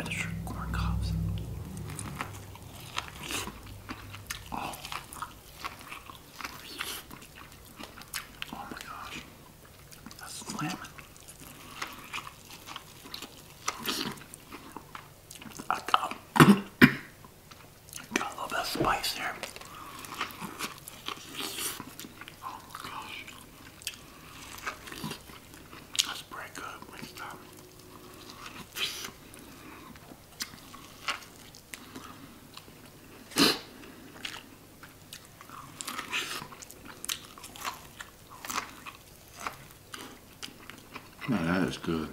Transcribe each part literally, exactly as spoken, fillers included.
the corn cobs. Oh. Oh my gosh. That's slamming. I got, got a little bit of spice there. Oh my gosh. That's pretty good mixed up. Now that is good.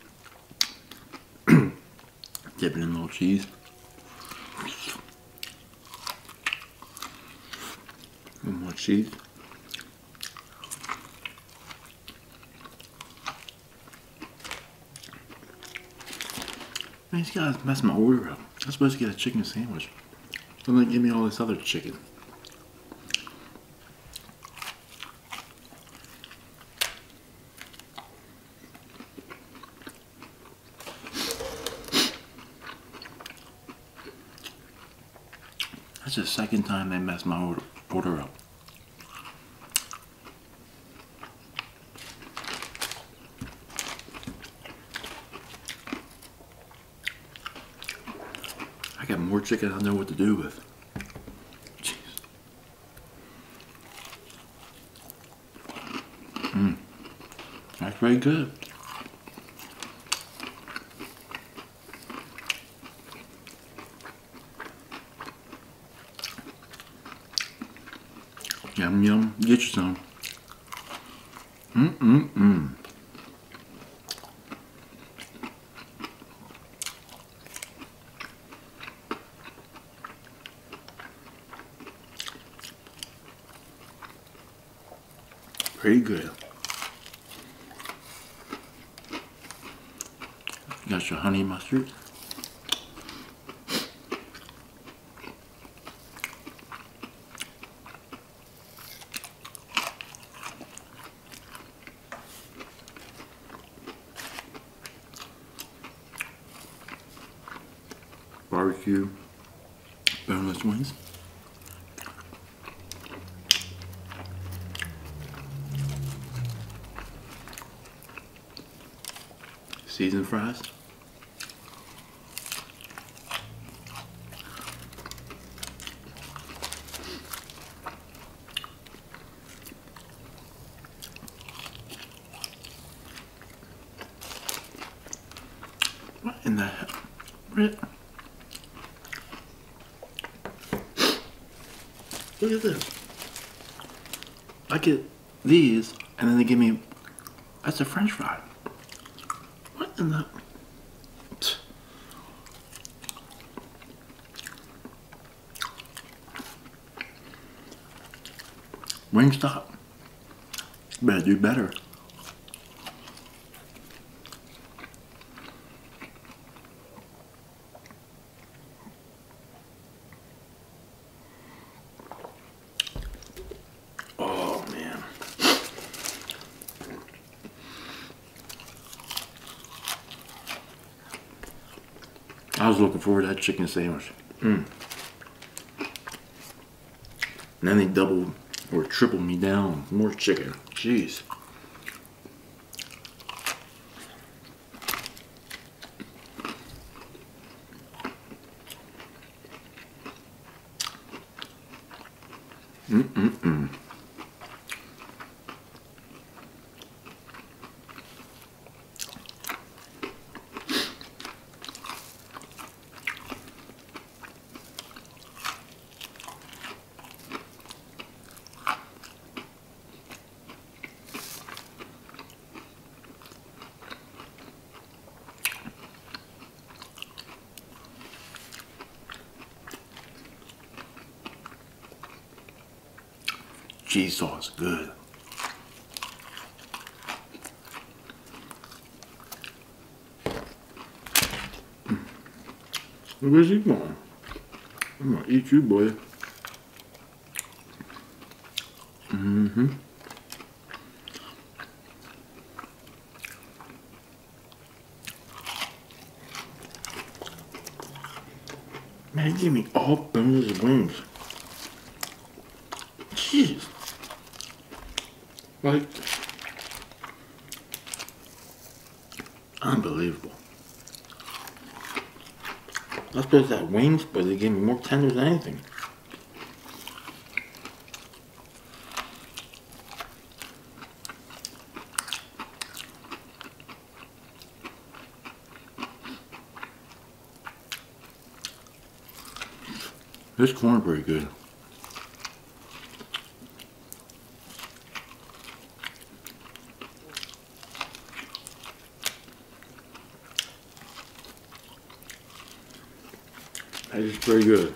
Dip it in a little cheese. A little more cheese. Man, these guys messed my order up. I was supposed to get a chicken sandwich. So they give me all this other chicken. That's the second time they messed my order, order up. I got more chicken I don't know what to do with. Jeez. Mmm. That's very good. Yum yum, get you some. Mm mm mm. Pretty good. Got your honey mustard. Barbecue boneless wings. Seasoned fries. What in the hell? Look at this. I get these, and then they give me, that's a French fry. What in the? Wingstop, better do better. Oh man. I was looking forward to that chicken sandwich. Mm. And then they doubled or tripled me down. More chicken. Jeez. Mm-mm-mm. Cheese sauce, good. Where's he going? I'm gonna eat you, boy. Mm-hmm. Man, give me all boneless wings. Jeez. Like, unbelievable. I suppose that wings, but they gave me more tenders than anything. This corn pretty good. That is pretty good.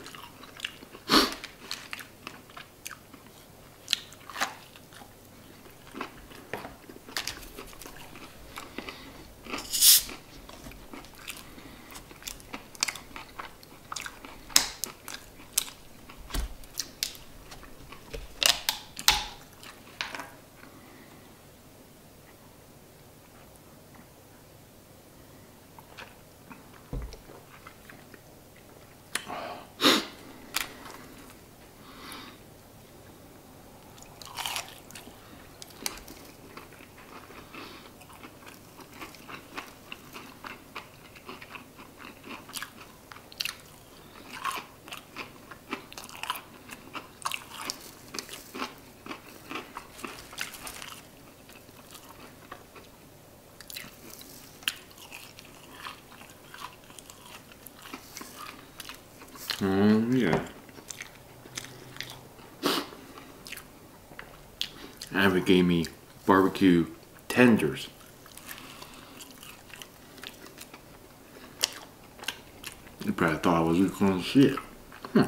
Mm, yeah. Abbott gave me barbecue tenders. You probably thought I was going to shit. Huh.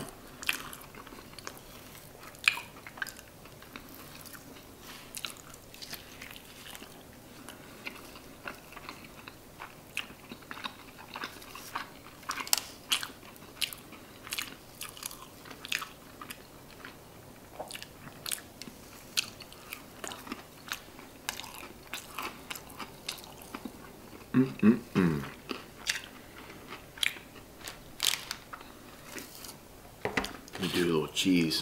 Mm-mm-mm. Let me do a little cheese.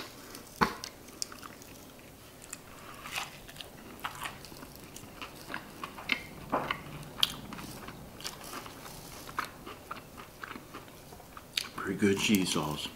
Pretty good cheese sauce.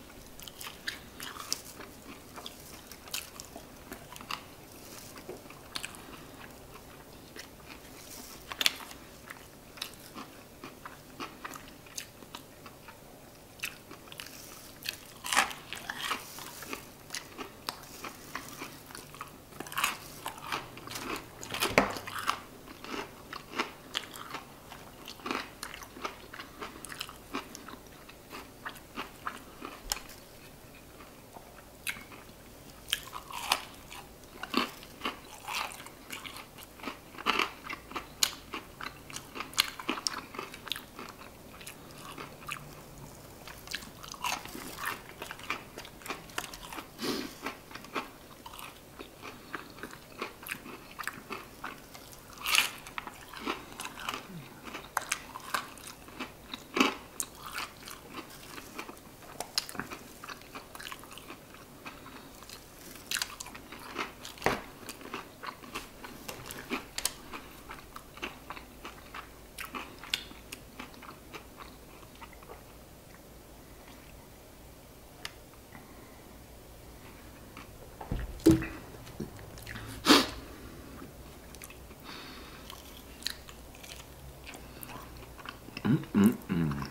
Mm-mm-mm.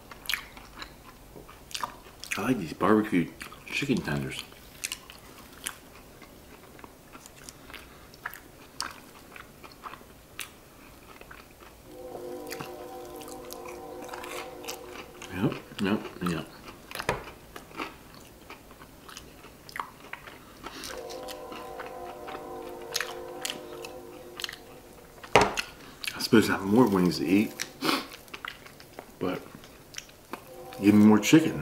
I like these barbecue chicken tenders. Yep, yep, yep. I'm supposed to have more wings to eat, but give me more chicken.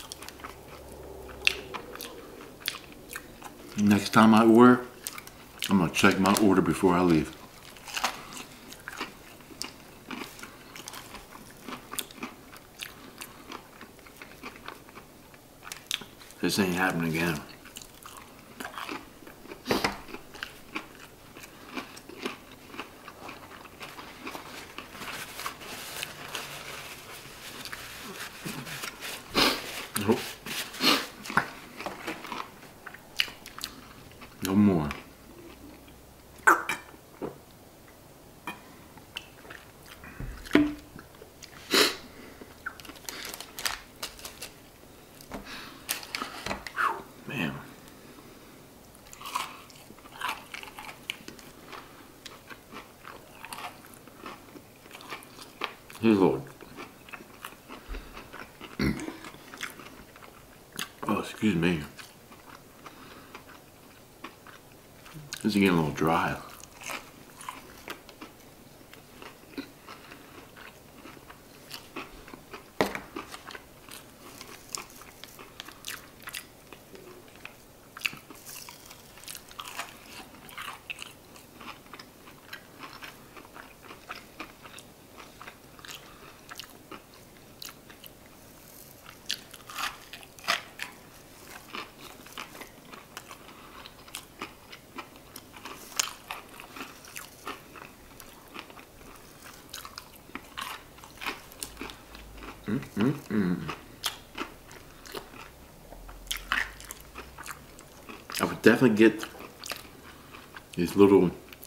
Next time I order, I'm gonna check my order before I leave. This ain't happening again. Nope. No more. Man. Here's a little. Oh, excuse me. This is getting a little dry. Mm-mm-mm. I would definitely get these little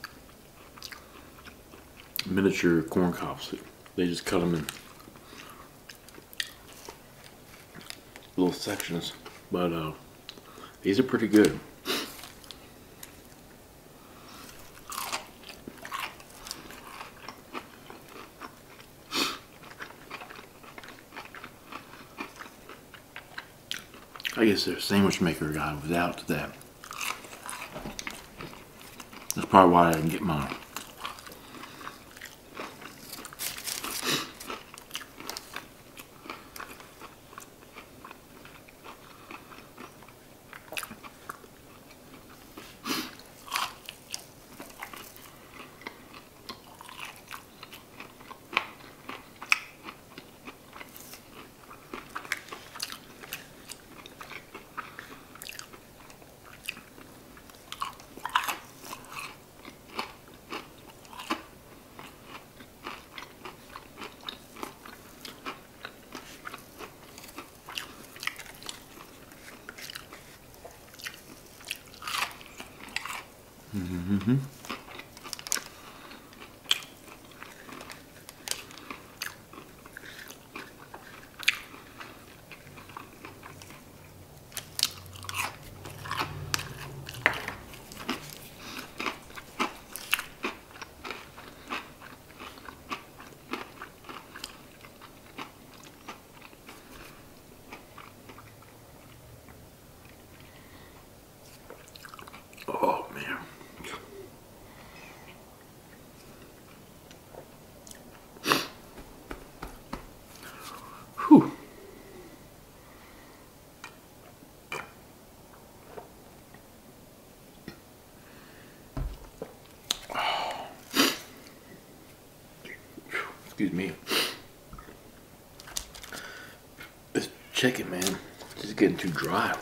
miniature corn cobs. They just cut them in little sections, but uh, these are pretty good. I guess their sandwich maker guy was out to that. That's probably why I didn't get mine. Mm-hmm. Oh man. Whew. Excuse me. This chicken, man, it's just getting too dry.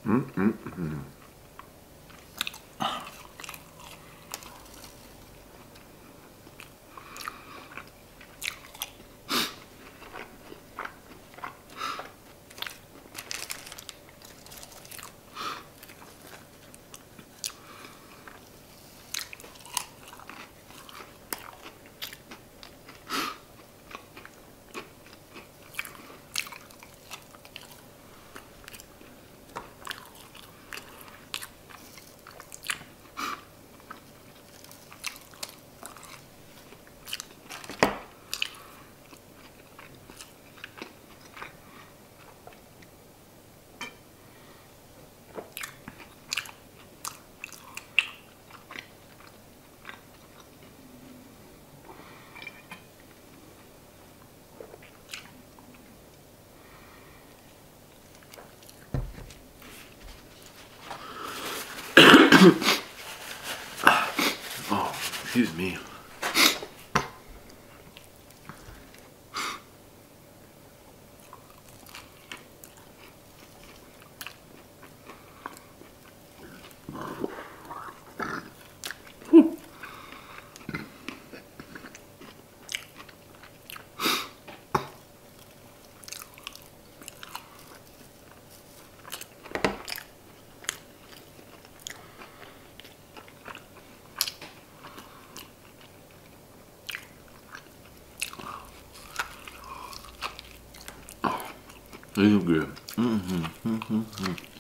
Mm-mm-mm. Oh, excuse me. This is good. Mm-hmm. Mm-hmm.